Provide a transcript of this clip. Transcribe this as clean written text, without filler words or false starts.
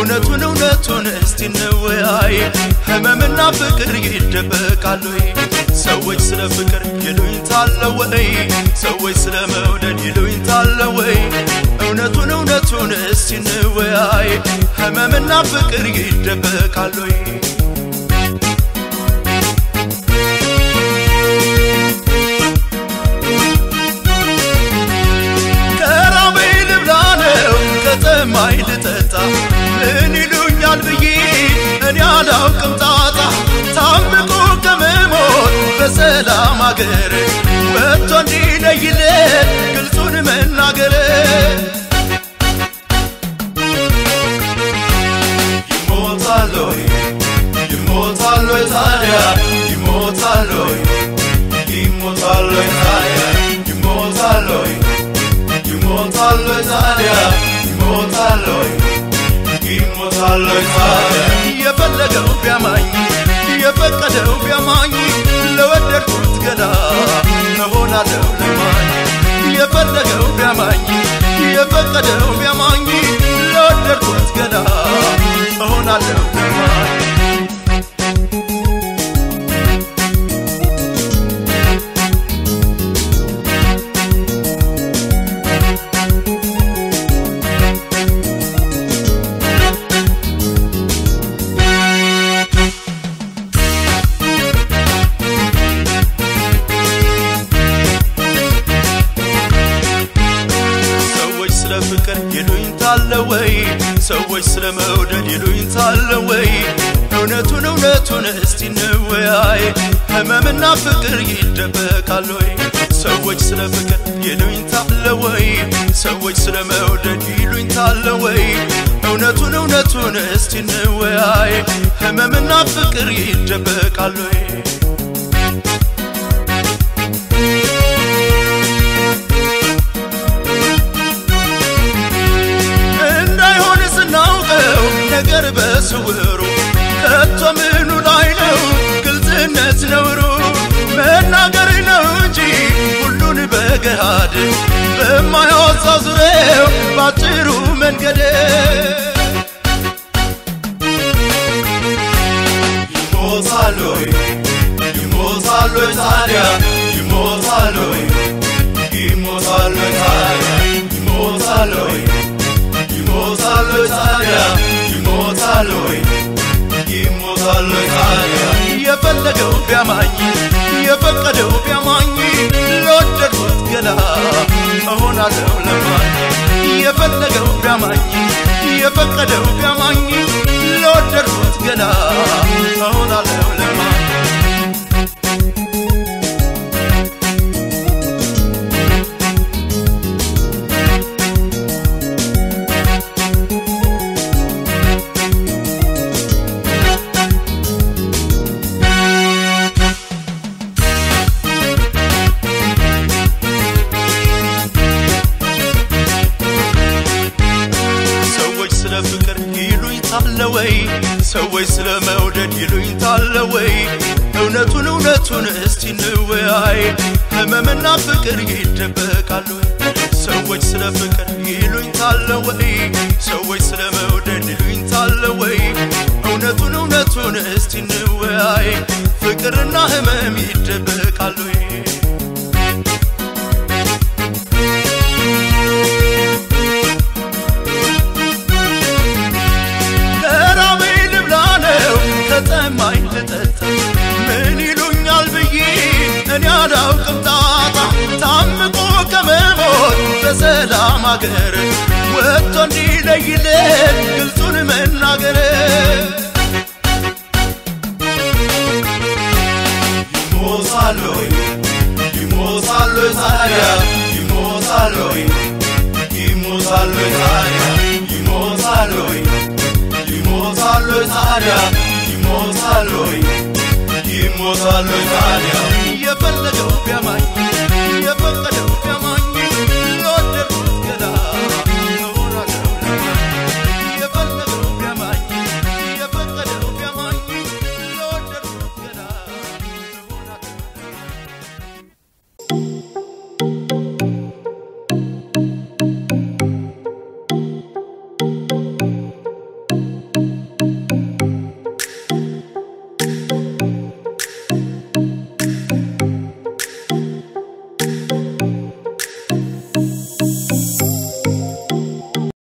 እውነቱን እስቲ እንወያይ ህመምና ፍቅር ይደበቃሉ ሰዎች ስለ ፍቅር ይሉኝታል ወይ ሰዎች ስለ መውደድ ይሉኝታል ወይ እውነቱን እስቲ እንወያይ ህመምና ፍቅር ይደበቃሉ ከተማይ ልጠጣ ምን ይሉኛል ብዬ እኔ አላውቅም ጣጣ ታምቆ ከመሞት በሰላም አገር ወጥቶ እንዲለይለት ግልጹን መናገር ይሞታል ወይ ታዲያ ይሞታል ወይ ታዲያ ይሞታል ወይ ታዲያ ይሞታል ታዲያ የፈለገው ቢያማኝ የፈቀደው ቢያማኝ ለወደድኩት ገላ እሆናለሁ ለማኝ የፈለገው ቢያማኝ የፈቀደው ቢያማኝ ለወደድኩት ገላ እሆናለሁ ለማኝ ፍቅር ይሉኝታል ወይ ሰዎች ስለ መውደድ ይሉኝታል ወይ እውነቱን እስቲ እንወያይ ህመምና ፍቅር ይደበቃል ወይ ሰዎች ስለ ፍቅር ይሉኝታል ወይ ሰዎች ስለ መውደድ ይሉኝታል ወይ እውነቱን እስቲ እንወያይ ህመምና ፍቅር ይደበቃል ወይ ነገር በስውሩ ከቶ ምኑ ላይ ነው ግልጽነት ነውሩ መናገር ነው እንጂ ሁሉን በገሃድ በማያወጣ ዙሪያው ባጭሩ መንገድ ይሞታል ወይ ታዲያ ይሞታል ወይ ታዲያ ይሞታል ታዲያ ይሞታል ታዲያ የፈለገው ቢያማኝ የፈቀደው ቢያማኝ ለወደድኩት ገላ እሆናለሁ ለማኝ የፈለገው ቢያማኝ የፈቀደው ቢያማኝ ለወደድኩት ገላ እሆናለሁ ለማኝ ፍቅር ይሉኝታል ወይ ሰዎች ስለ መውደድ ይሉኝታል ወይ እውነቱን እስቲ እንወያይ ህመምና ፍቅር ይደበቃል ወይ ሰዎች ስለ ፍቅር ይሉኝታል ወይ ሰዎች ስለ መውደድ ይሉኝታል ወይ እውነቱን እስቲ እንወያይ ፍቅርና ህመም ይደበቃል ወይ ከተማይ ልጠጣ ምን ይሉኛል ብዬ እኔ አላውቅም ጣጣ ታምቆ ከመሞት በሰላም አገር ወጥቶ እንዲለይለት ግልጹን መናገር ይሞታል ታዲያ ይሞታል ታዲያ ይሞታል ታዲያ ይሞታል ታዲያ የፈለገው ቢያማኝ